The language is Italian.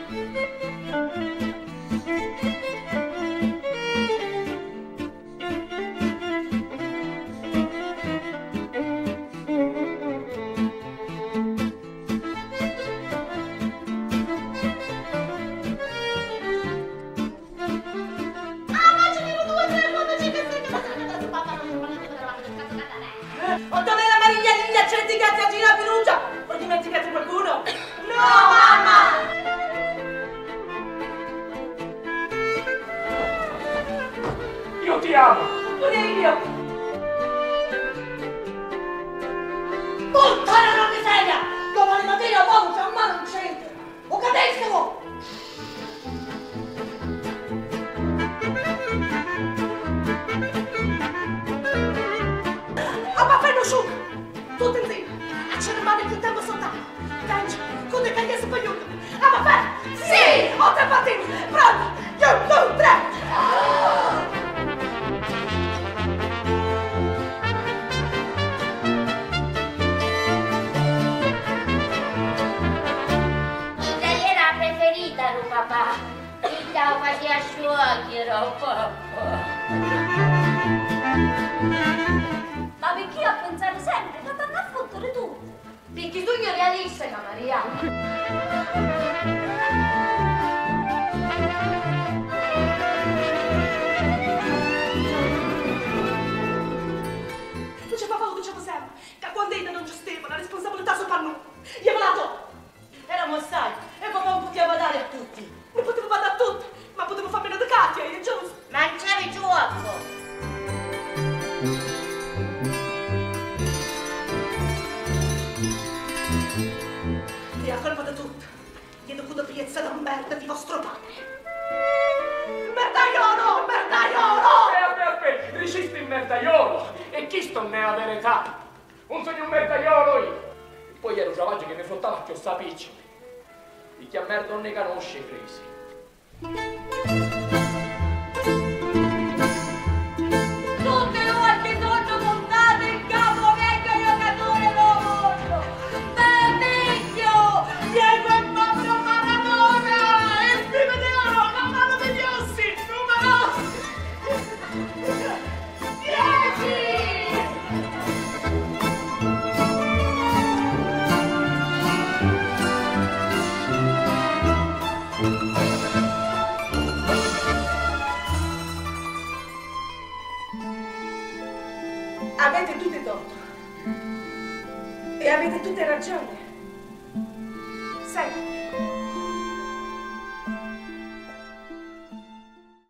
Ottonella Mariglia Liglia, Centi Gazziagina Pirugia! Ho dimenticato qualcuno? No, mamma! Io ti amo! Pure io! Puttana una miseria! Domani mattina l'uomo c'è un mano in centro! Lo capisco! Su, tutto insieme, a cercare più tempo soltanto. Tanto, con le caglie spagnole. Ma fai? Sì! Ho tre pattini! Pronti! 1, 2, 3! Italiana preferita, lo papà. Il ciao faceva sciogliere, papà. Ma perché a pensare sempre che ti a fottere tu? Perché tu non realistica, Maria. Tu c'è papà, lo dicevo sempre, che quando io non gestivo la responsabilità sopra noi. Io me la do. Eravamo assai e papà non poteva dare a tutti. Non potevo dare a tutti, ma potevo farmi una Katia, è giusto. Mangiavi gioco. E a colpa di tutto, chiedo con piezza da merda di vostro padre. Merdaiolo! Merdaiolo! Aspetta, riciste in merdaiolo! E chi sto nella verità? Un sogno un merdaiolo io! E poi ero un salvaggio che mi flottava a chiossa piccioli. Di chi a merda non ne conosce i crisi. Tutte le volte sono montate il capo vecchio giocatore mondo! Vecchio! Diego e Fabio Maradona! E prima di loro la mano degli ossi! Numerosi! 10! Avete tutte torto. E avete tutte ragione.